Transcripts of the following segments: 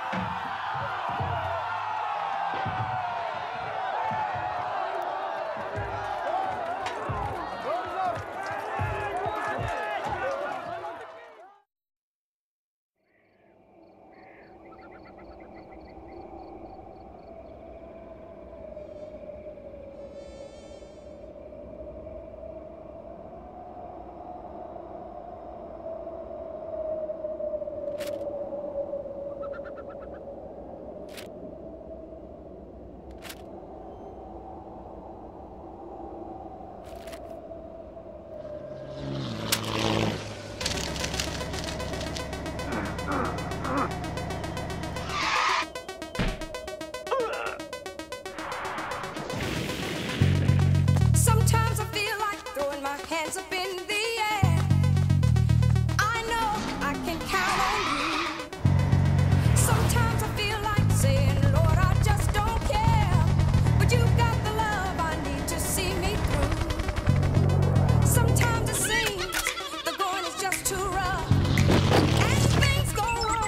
Sometimes I feel like throwing my hands up in the air. I know I can count on you. Sometimes I feel like saying, Lord, I just don't care. But you've got the love I need to see me through. Sometimes it seems the going is just too rough, and things go wrong.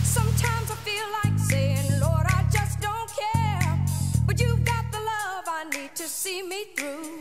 Sometimes I feel like saying, Lord, I just don't care. But you've got the love I need to see me through.